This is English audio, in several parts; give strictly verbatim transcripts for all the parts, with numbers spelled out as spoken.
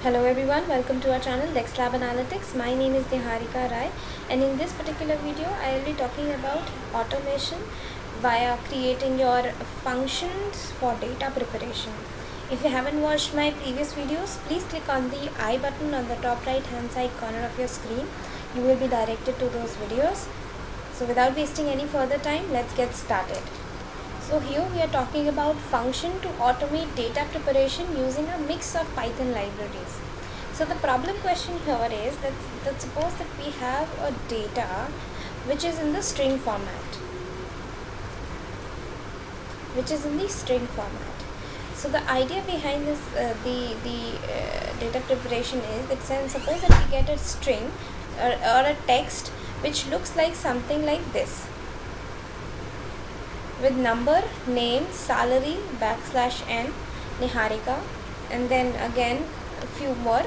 Hello everyone, welcome to our channel DexLab Analytics. My name is Niharika Rai, and in this particular video I will be talking about automation via creating your functions for data preparation. If you haven't watched my previous videos, please click on the I button on the top right hand side corner of your screen. You will be directed to those videos. So without wasting any further time, let's get started. So here we are talking about function to automate data preparation using a mix of Python libraries. So the problem question here is that, that suppose that we have a data which is in the string format, which is in the string format. So the idea behind this, uh, the, the uh, data preparation is that since suppose that we get a string or, or a text which looks like something like this, with number, name, salary, backslash n, Niharika, and then again a few more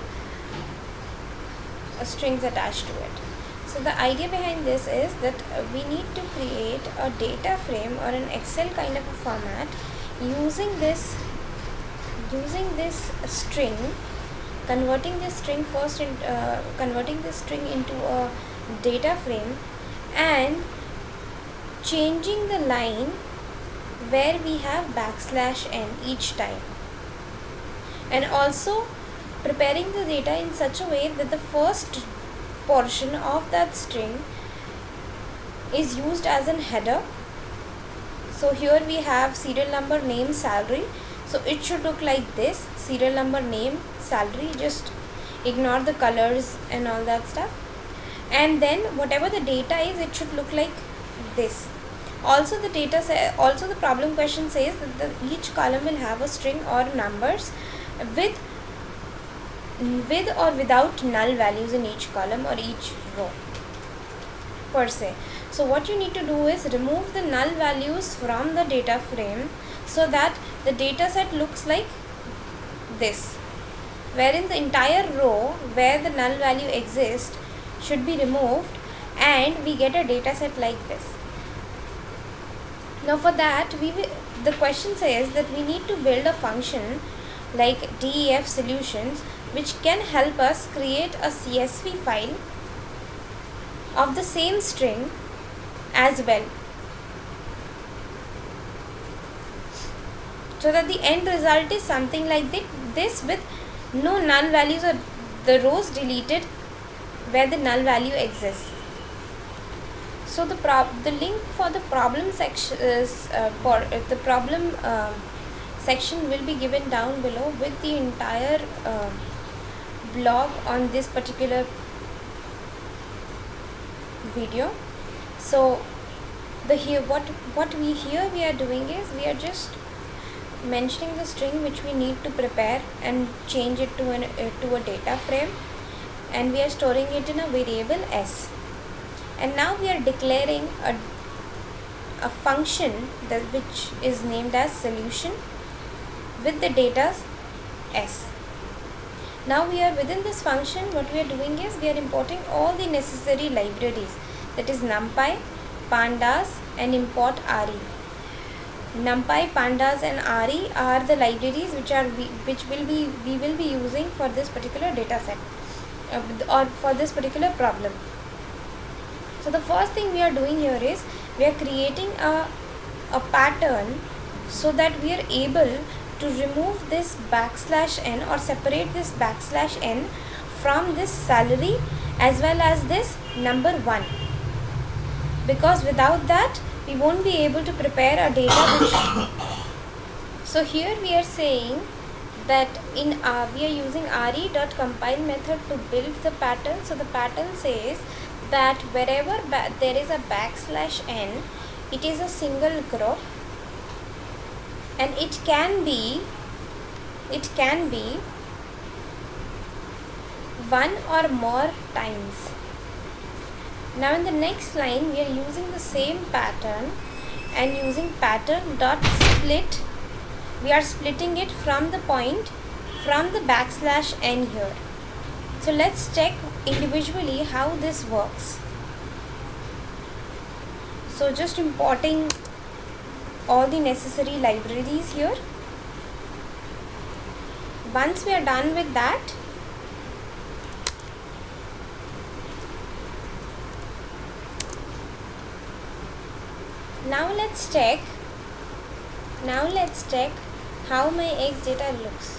uh, strings attached to it. So the idea behind this is that uh, we need to create a data frame or an Excel kind of a format using this using this string, converting this string first in, uh, converting this string into a data frame, and changing the line where we have backslash n each time, and also preparing the data in such a way that the first portion of that string is used as an header. So here we have serial number, name, salary. So it should look like this: serial number, name, salary. Just ignore the colors and all that stuff, and then whatever the data is, it should look like this. Also the data say, also the problem question says that the, each column will have a string or numbers with with or without null values in each column or each row per se. So what you need to do is remove the null values from the data frame so that the data set looks like this, wherein the entire row where the null value exists should be removed and we get a data set like this. Now for that, we will, the question says that we need to build a function like def solutions which can help us create a C S V file of the same string as well, so that the end result is something like this with no null values or the rows deleted where the null value exists. So the prob the link for the problem section is uh, for uh, the problem uh, section will be given down below with the entire uh, blog on this particular video. So the here what what we here we are doing is we are just mentioning the string which we need to prepare and change it to an uh, to a data frame, and we are storing it in a variable s. And now we are declaring a, a function that which is named as solution with the data s. Now we are within this function. What we are doing is we are importing all the necessary libraries, that is NumPy, Pandas, and import re. NumPy, Pandas, and re are the libraries which are we, which will be we will be using for this particular data set uh, or for this particular problem. So the first thing we are doing here is we are creating a, a pattern so that we are able to remove this backslash n or separate this backslash n from this salary as well as this number one, because without that we won't be able to prepare a data which so here we are saying that in uh, we are using re.compile method to build the pattern. So the pattern says that wherever there is a backslash n, it is a single group, and it can be it can be one or more times. Now in the next line we are using the same pattern and using pattern dot split. We are splitting it from the point from the backslash n here. So let's check individually how this works. So just importing all the necessary libraries here. Once we are done with that, Now let's check. Now let's check how my X data looks.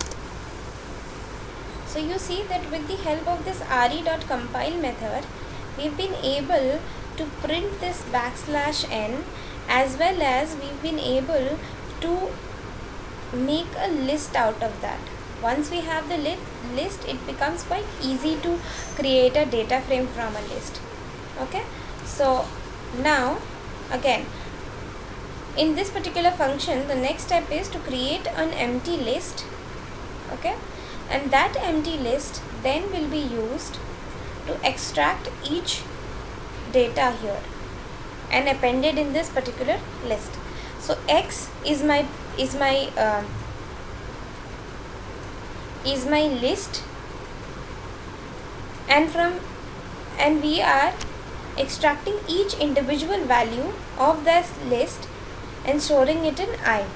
So you see that with the help of this re.compile method, we've been able to print this backslash n, as well as we've been able to make a list out of that. Once we have the li list, it becomes quite easy to create a data frame from a list. Okay, so now again, in this particular function, the next step is to create an empty list. Okay, and that empty list then will be used to extract each data here and appended in this particular list. So X is my is my uh, is my list, and from and we are extracting each individual value of this list and storing it in I.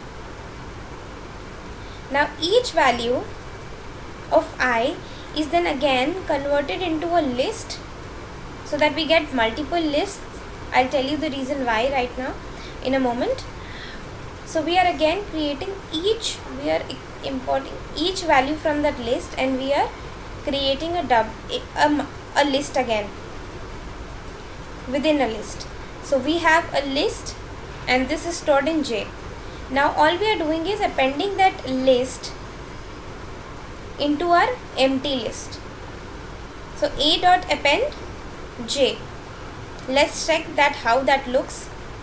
Now each value of I is then again converted into a list, so that we get multiple lists. I'll tell you the reason why right now in a moment. So we are again creating each, we are importing each value from that list, and we are creating a, dub, a, a list again within a list. So we have a list, and this is stored in J. Now all we are doing is appending that list into our empty list. So A dot append J. Let's check that how that looks.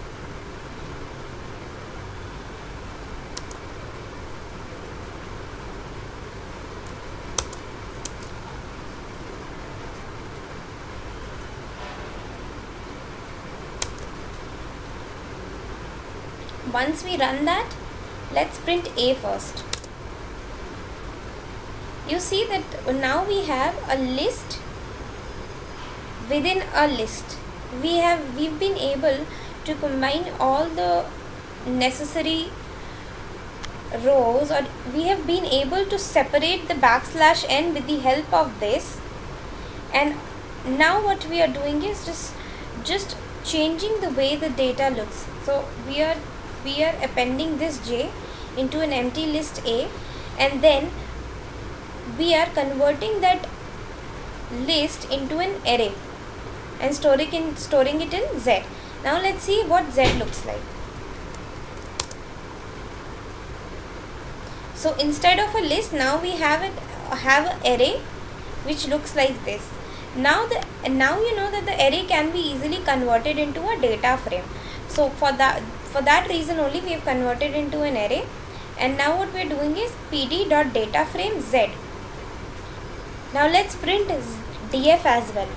Once we run that, let's print A first. You see that now we have a list within a list. We have we've been able to combine all the necessary rows, or we have been able to separate the backslash n with the help of this. And now what we are doing is just just changing the way the data looks. So we are we are appending this J into an empty list A, and then we are converting that list into an array and storing in storing it in Z. Now let's see what Z looks like. So instead of a list, now we have it have an array which looks like this. Now the now you know that the array can be easily converted into a data frame. So for that for that reason only we have converted into an array. And now what we are doing is pd.dataframe_z. Now let's print df as well.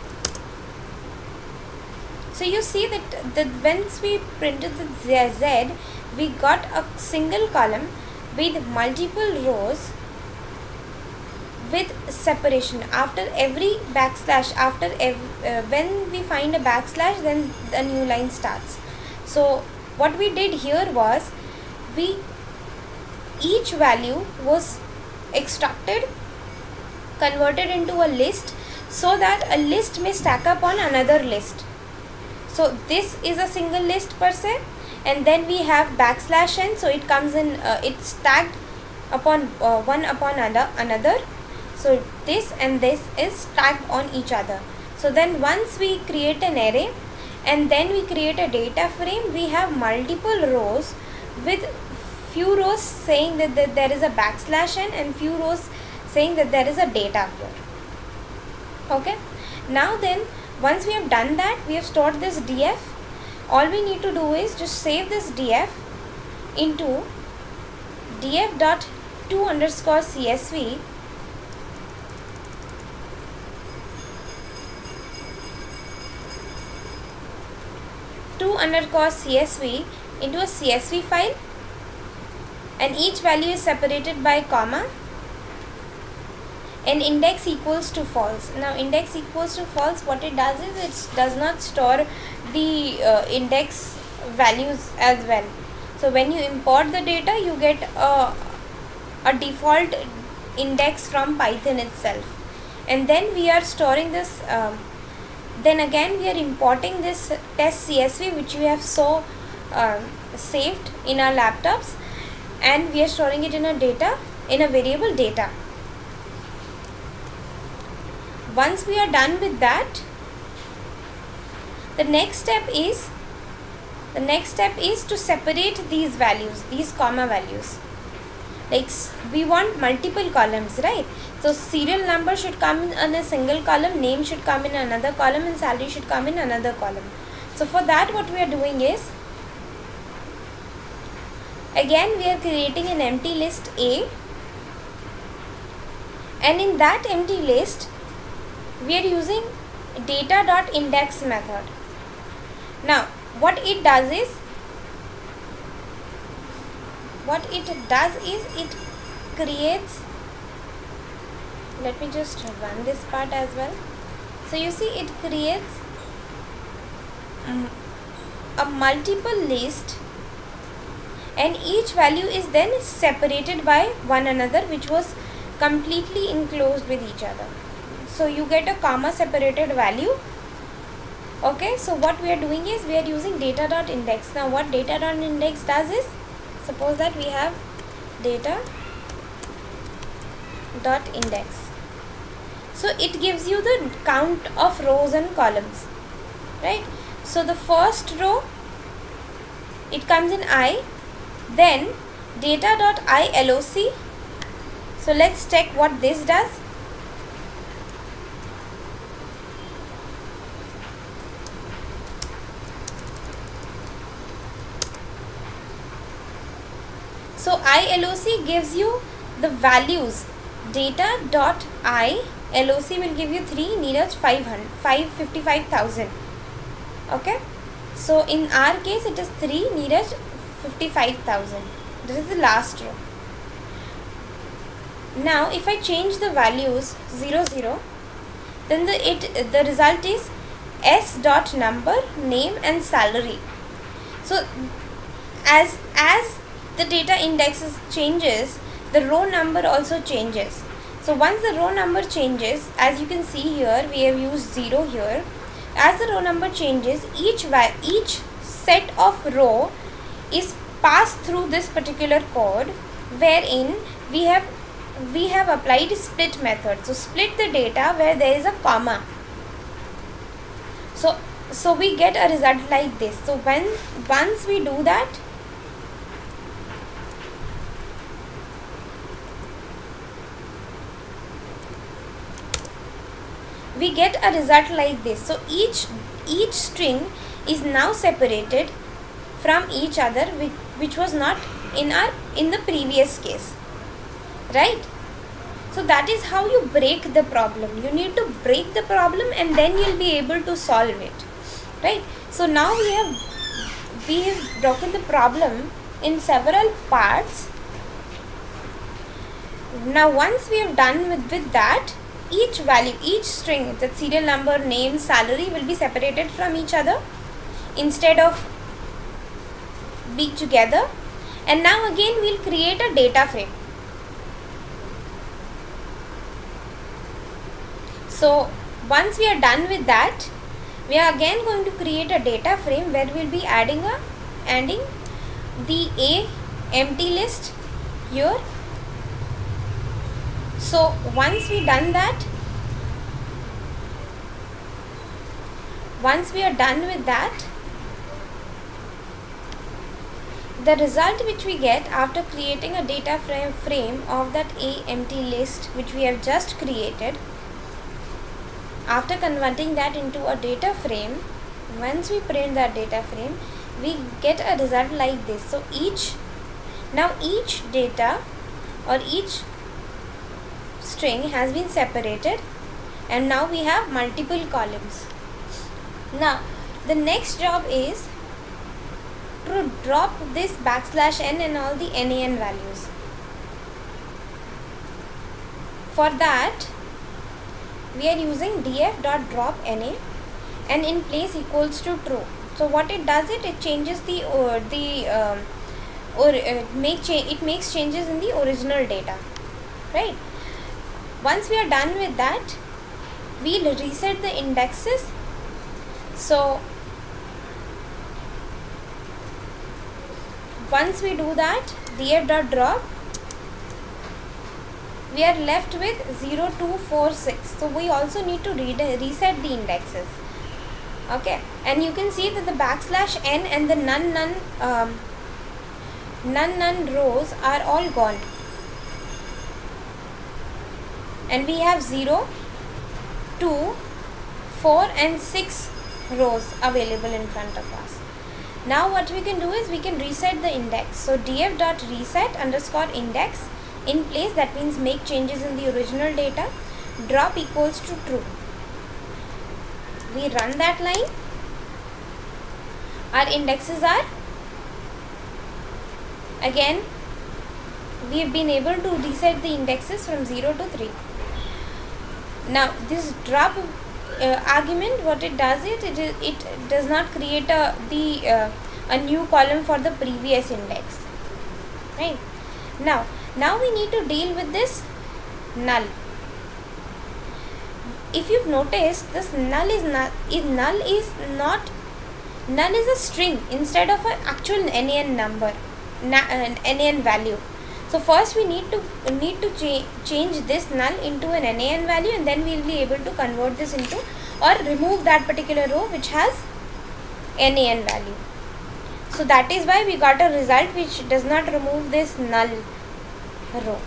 So you see that the once we printed the z, we got a single column with multiple rows with separation. After every backslash, after ev uh, when we find a backslash, then the new line starts. So what we did here was, we each value was extracted, converted into a list, so that a list may stack up on another list. So this is a single list per se, and then we have backslash n, so it comes in, uh, it's stacked upon uh, one upon another another. So this and this is stacked on each other. So then once we create an array and then we create a data frame, we have multiple rows with few rows saying that, that there is a backslash n and few rows saying that there is a data here. Okay, now then once we have done that, we have stored this df. All we need to do is just save this df into df dot to underscore csv to underscore csv into a C S V file, and each value is separated by comma, and index equals to false. Now index equals to false, what it does is it does not store the uh, index values as well. So when you import the data, you get a, a default index from Python itself, and then we are storing this um, then again we are importing this test C S V which we have so uh, saved in our laptops, and we are storing it in a data in a variable data. Once we are done with that, the next step is the next step is to separate these values, these comma values. Like we want multiple columns, right? So serial number should come in a single column, name should come in another column, and salary should come in another column. So for that, what we are doing is, again we are creating an empty list A, and in that empty list we are using data.index method. Now what it does is what it does is it creates, let me just run this part as well. So you see, it creates um, a multiple list, and each value is then separated by one another, which was completely enclosed with each other. So you get a comma separated value. Okay, so what we are doing is we are using data.index. Now what data.index does is, suppose that we have data dot index. So it gives you the count of rows and columns, right? So the first row, it comes in I, then data dot iloc. So let's check what this does. So iloc gives you the values. Data dot iloc will give you three, Neeraj five hundred, five fifty-five thousand. Okay, so in our case it is three, Neeraj fifty-five thousand. This is the last row. Now if I change the values zero zero, then the it the result is s dot number, name and salary. So as as the data indexes changes, the row number also changes. So once the row number changes, as you can see here, we have used zero here. As the row number changes, each each set of row is passed through this particular code, wherein we have we have applied split method. So split the data where there is a comma. So so we get a result like this. So when once we do that, we get a result like this. So each each string is now separated from each other, which, which was not in our in the previous case, right? So that is how you break the problem. You need to break the problem and then you'll be able to solve it, right? So now we have we have broken the problem in several parts. Now once we have done with, with that, each value, each string, the serial number, name, salary will be separated from each other instead of being together. And now again we'll create a data frame. So once we are done with that, we are again going to create a data frame where we'll be adding a adding the A empty list here. So once we done that, once we are done with that, the result which we get after creating a data frame frame of that A empty list which we have just created, after converting that into a data frame, once we print that data frame, we get a result like this. So each now each data or each string has been separated, and now we have multiple columns. Now the next job is to drop this backslash n and all the nan values. For that we are using df.drop_na, and in place equals to true. So what it does, it it changes the or the um, or uh, make cha it makes changes in the original data, right? Once we are done with that, we'll reset the indexes. So once we do that, df dot drop, we are left with zero two four six. So we also need to read, reset the indexes. Okay, and you can see that the backslash n and the none none um, none none rows are all gone, and we have zero, two, four and six rows available in front of us. Now what we can do is we can reset the index. So df dot reset underscore index in place, that means make changes in the original data, drop equals to true. We run that line, our indexes are, again we have been able to reset the indexes from zero to three. Now this drop uh, argument, what it does is it, is, it does not create a, the uh, a new column for the previous index, right? Now now we need to deal with this null. If you've noticed, this null is not is null is not null is a string instead of an actual nan number, na, uh, nan value. So first we need to need to cha change this null into an nan value, and then we will be able to convert this into, or remove that particular row which has nan value. So that is why we got a result which does not remove this null row.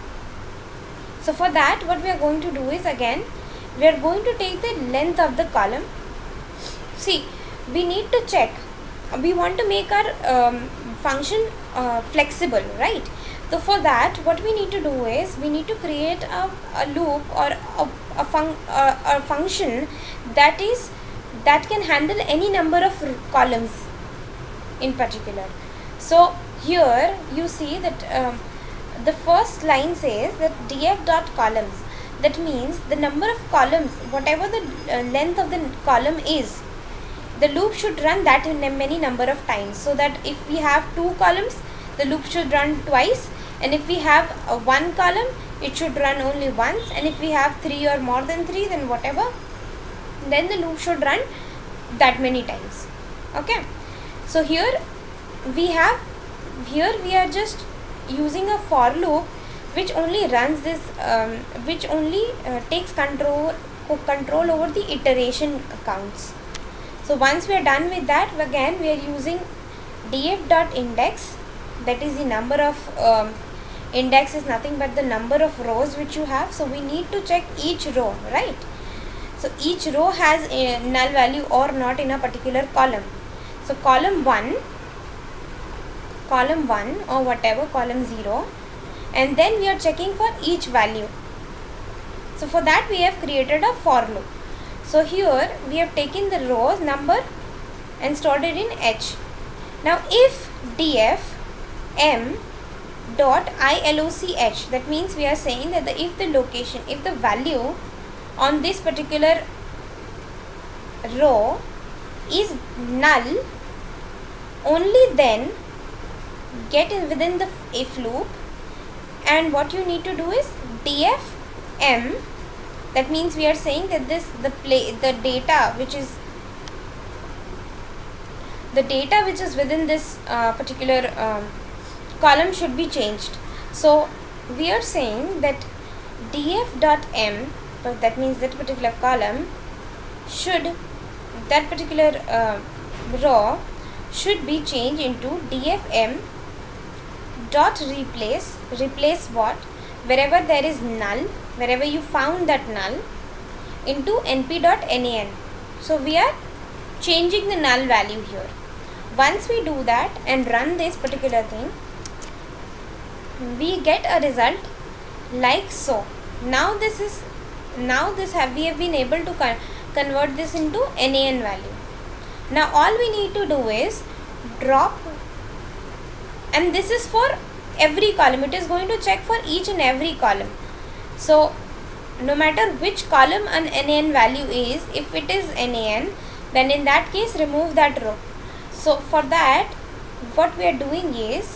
So for that, what we are going to do is, again we are going to take the length of the column. See, we need to check, we want to make our um, function uh, flexible, right? So for that, what we need to do is we need to create a, a loop or a, a, fun, a, a function that is that can handle any number of columns in particular. So here you see that um, the first line says that df dot columns. That means the number of columns, whatever the uh, length of the column is, the loop should run that in many number of times. So that if we have two columns, the loop should run twice, and if we have uh, one column, it should run only once, and if we have three or more than three, then whatever, then the loop should run that many times. Okay, so here we have, here we are just using a for loop which only runs this, um, which only uh, takes control control over the iteration counts. So once we are done with that, again we are using df dot index, that is the number of um, index is nothing but the number of rows which you have. So we need to check each row, right? So each row has a null value or not in a particular column. So column one, column one or whatever, column zero, and then we are checking for each value. So for that we have created a for loop. So here we have taken the rows number and stored it in H. Now if df m dot iloch, that means we are saying that the, if the location, if the value on this particular row is null, only then get in within the if loop, and what you need to do is df m, that means we are saying that this the play the data which is the data which is within this uh, particular um, column should be changed. So we are saying that df dot m, that means that particular column should, that particular uh, row should be changed into df m dot replace, replace what, wherever there is null, wherever you found that null, into np dot nan. So we are changing the null value here. Once we do that and run this particular thing, we get a result like so. Now this is, now this have we have been able to con convert this into nan value. Now all we need to do is drop, and this is for every column, it is going to check for each and every column. So no matter which column an nan value is, if it is nan, then in that case remove that row. So for that, what we are doing is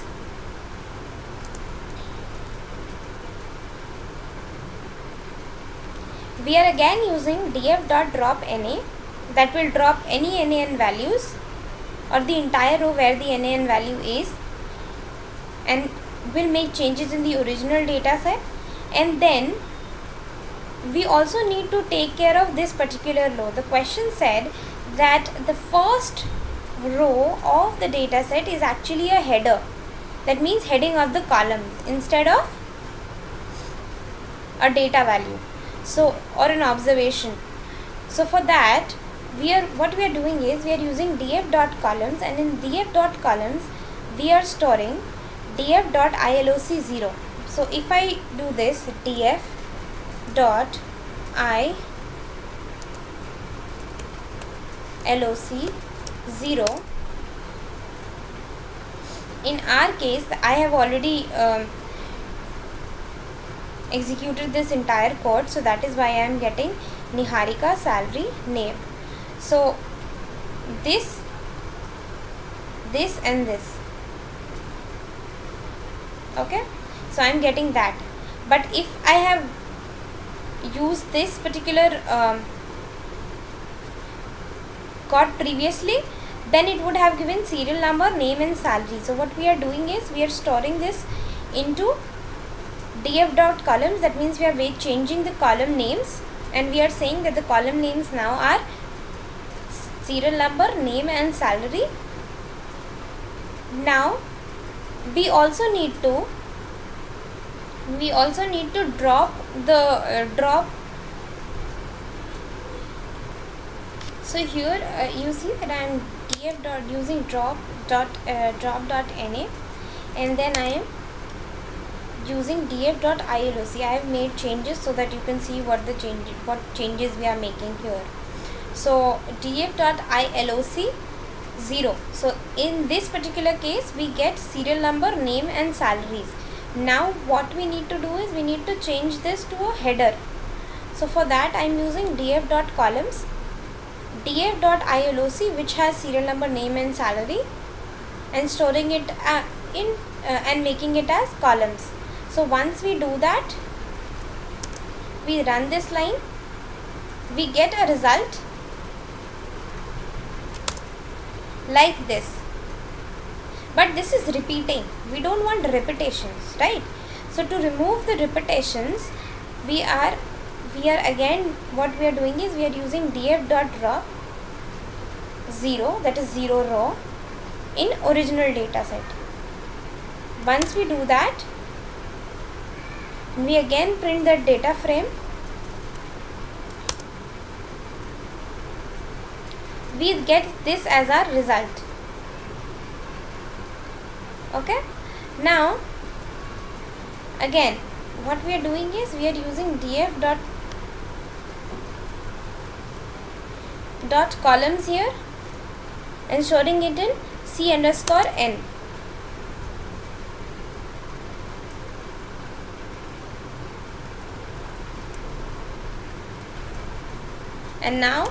we are again using df dot drop na, that will drop any nan values or the entire row where the nan value is, and will make changes in the original data set. And then we also need to take care of this particular row. The question said that the first row of the data set is actually a header. That means heading of the columns instead of a data value, so or an observation. So for that, we are what we are doing is we are using df.columns, and in df.columns we are storing df.iloc zero. So if I do this, df dot I loc zero, in our case I have already um, executed this entire code, so that is why I am getting Niharika salary name. So this this and this, okay, so I am getting that. But if I have used this particular um, code previously, then it would have given serial number, name and salary. So what we are doing is we are storing this into df.columns. That means we are changing the column names, and we are saying that the column names now are serial number, name and salary. Now we also need to we also need to drop the uh, drop so here uh, you see that I am df dot using drop dot uh, drop dot na, and then I am using df.iloc. I have made changes so that you can see what the change what changes we are making here. So df.iloc zero. So in this particular case we get serial number, name and salaries. Now what we need to do is we need to change this to a header. So for that I am using df.columns, df.iloc, which has serial number, name and salary, and storing it uh, in uh, and making it as columns. So once we do that, we run this line, we get a result like this. But this is repeating, we don't want repetitions, right? So to remove the repetitions, we are we are again what we are doing is we are using df.drop zero, that is zero row, in original data set. Once we do that, we again print that data frame. We get this as our result. Okay, now again what we are doing is we are using df dot dot columns here and storing it in c underscore n. And now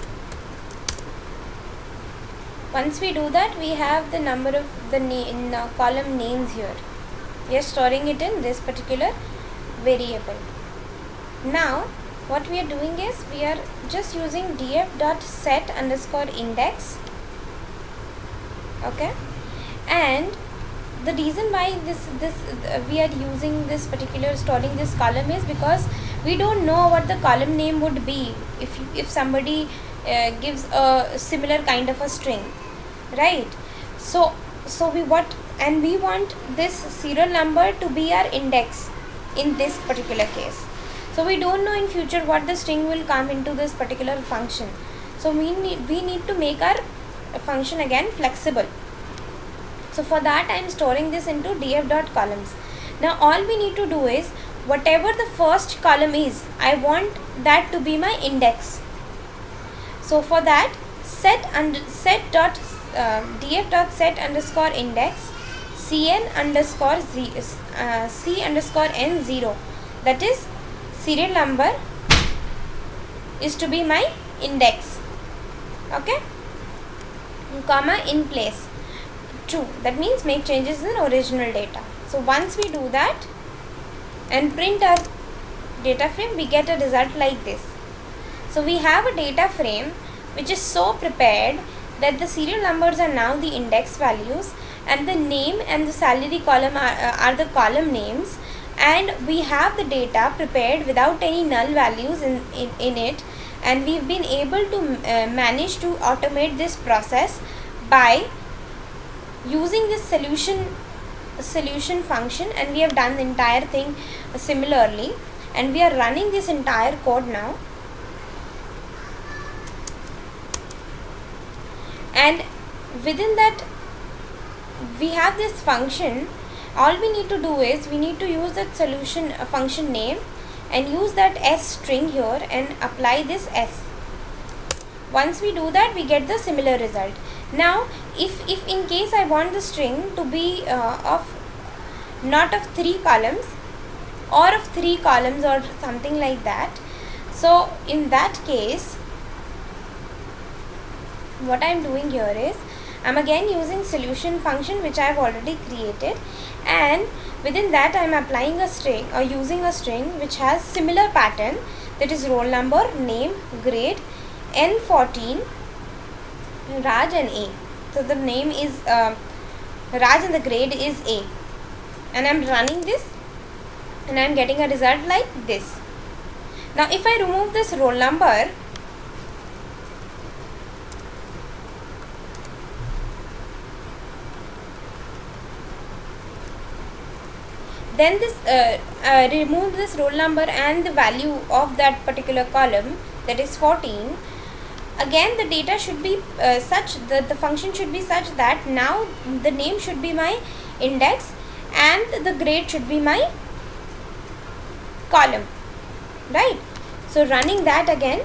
once we do that, we have the number of the name, uh, column names here. We are storing it in this particular variable. Now what we are doing is we are just using df.set underscore index. Okay, and the reason why this this uh, we are using this particular storing this column is because we don't know what the column name would be if if somebody uh, gives a similar kind of a string, right? So so we what and we want this serial number to be our index in this particular case. So we don't know in future what the string will come into this particular function. So we need we need to make our function again flexible. So for that I am storing this into df.columns. Now all we need to do is whatever the first column is, I want that to be my index. So for that, set and set dot uh, df dot set underscore index cn underscore z uh, c underscore n zero, that is serial number is to be my index. Okay, comma in place true, that means make changes in original data. So once we do that and print our data frame, we get a result like this. So we have a data frame which is so prepared that the serial numbers are now the index values, and the name and the salary column are, uh, are the column names, and we have the data prepared without any null values in, in, in it, and we've been able to uh, manage to automate this process by using this solution solution function, and we have done the entire thing similarly, and we are running this entire code now. And within that we have this function. All we need to do is we need to use that solution uh, function name and use that s string here and apply this s. Once we do that, we get the similar result. Now if, if in case I want the string to be uh, of not of three columns or of three columns or something like that, so in that case what I am doing here is I am again using solution function which I have already created, and within that I am applying a string or using a string which has similar pattern, that is roll number, name, grade, N fourteen, Raj and A. So the name is uh, Raj and the grade is A, and I am running this and I am getting a result like this. Now if I remove this roll number, then this uh, uh, remove this roll number and the value of that particular column, that is fourteen, again the data should be uh, such that the function should be such that now the name should be my index and the grade should be my column, right? So running that again,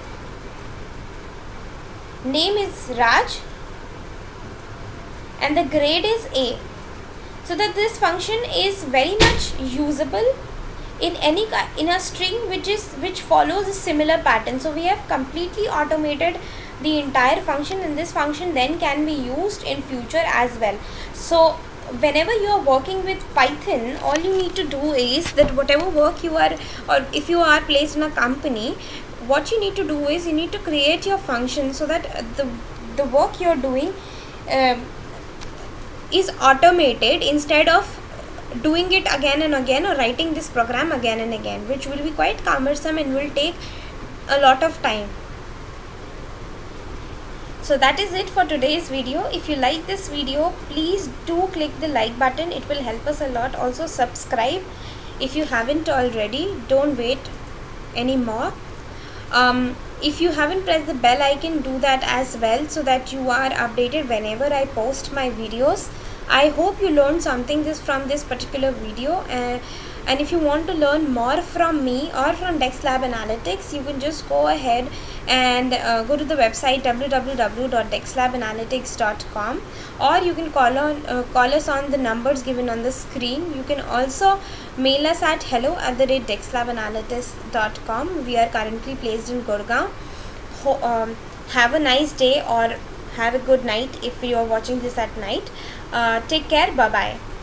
name is Raj and the grade is A. So that this function is very much usable in any in a string which is which follows a similar pattern. So we have completely automated the entire function, and this function then can be used in future as well. So whenever you are working with Python, all you need to do is that whatever work you are, or if you are placed in a company, what you need to do is you need to create your function so that the the work you are doing uh, is automated instead of doing it again and again or writing this program again and again, which will be quite cumbersome and will take a lot of time. So that is it for today's video. If you like this video, please do click the like button, it will help us a lot. Also subscribe if you haven't already, don't wait anymore. Um, if you haven't pressed the bell icon, do that as well so that you are updated whenever I post my videos. I hope you learned something this from this particular video, uh, and if you want to learn more from me or from DexLab Analytics, you can just go ahead and uh, go to the website w w w dot dexlab analytics dot com, or you can call on uh, call us on the numbers given on the screen. You can also mail us at hello at the rate dexlab analytics dot com. We are currently placed in Gurgaon. Ho um, have a nice day or have a good night if you are watching this at night. Uh, take care. Bye bye.